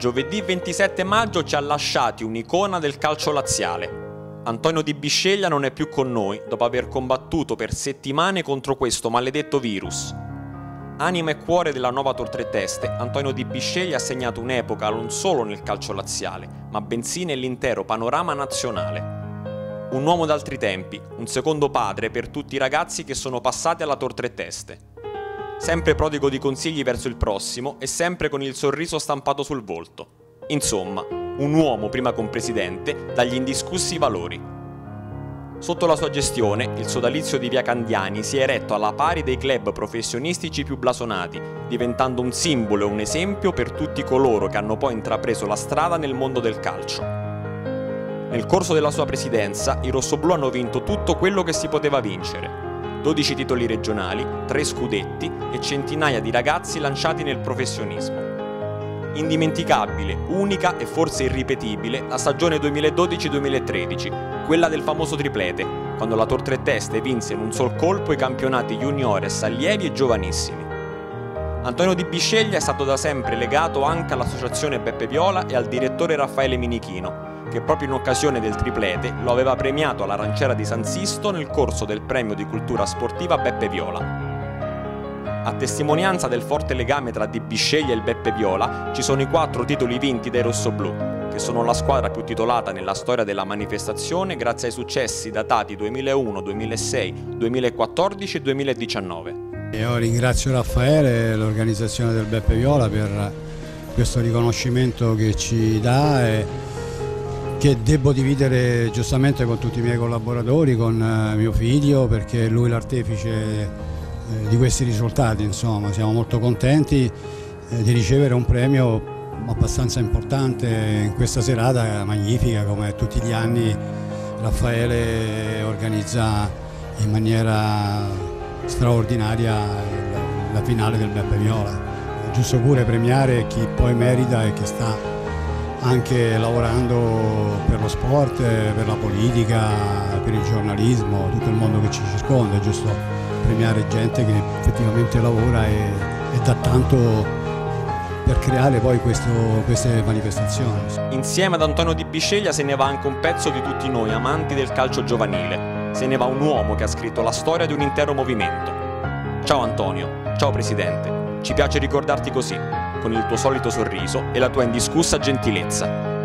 giovedì 27 maggio ci ha lasciati un'icona del calcio laziale. Antonio Di Bisceglia non è più con noi dopo aver combattuto per settimane contro questo maledetto virus. Anima e cuore della nuova Tor Tre Teste, Antonio Di Bisceglia ha segnato un'epoca non solo nel calcio laziale, ma bensì nell'intero panorama nazionale. Un uomo d'altri tempi, un secondo padre per tutti i ragazzi che sono passati alla Tor Tre Teste. Sempre prodigo di consigli verso il prossimo e sempre con il sorriso stampato sul volto. Insomma, un uomo prima che un presidente dagli indiscussi valori. Sotto la sua gestione, il sodalizio di Via Candiani si è eretto alla pari dei club professionistici più blasonati, diventando un simbolo e un esempio per tutti coloro che hanno poi intrapreso la strada nel mondo del calcio. Nel corso della sua presidenza, i rossoblù hanno vinto tutto quello che si poteva vincere. 12 titoli regionali, 3 scudetti e centinaia di ragazzi lanciati nel professionismo. Indimenticabile, unica e forse irripetibile la stagione 2012-2013, quella del famoso triplete, quando la Tor Tre Teste vinse in un sol colpo i campionati juniores, allievi e giovanissimi. Antonio Di Bisceglia è stato da sempre legato anche all'associazione Beppe Viola e al direttore Raffaele Minichino, che proprio in occasione del triplete lo aveva premiato all'Aranciera di San Sisto nel corso del premio di cultura sportiva Beppe Viola. A testimonianza del forte legame tra Di Bisceglia e il Beppe Viola ci sono i 4 titoli vinti dai rossoblù, che sono la squadra più titolata nella storia della manifestazione grazie ai successi datati 2001, 2006, 2014 e 2019. Io ringrazio Raffaele e l'organizzazione del Beppe Viola per questo riconoscimento che ci dà e che devo dividere giustamente con tutti i miei collaboratori, con mio figlio, perché lui è l'artefice di questi risultati. Insomma, siamo molto contenti di ricevere un premio abbastanza importante in questa serata magnifica. Come tutti gli anni Raffaele organizza in maniera straordinaria la finale del Beppe Viola. È giusto pure premiare chi poi merita e che sta anche lavorando per lo sport, per la politica, per il giornalismo, tutto il mondo che ci circonda. È giusto premiare gente che effettivamente lavora e dà tanto per creare poi queste manifestazioni. Insieme ad Antonio Di Bisceglia se ne va anche un pezzo di tutti noi amanti del calcio giovanile. Se ne va un uomo che ha scritto la storia di un intero movimento. Ciao Antonio, ciao Presidente, ci piace ricordarti così, con il tuo solito sorriso e la tua indiscussa gentilezza.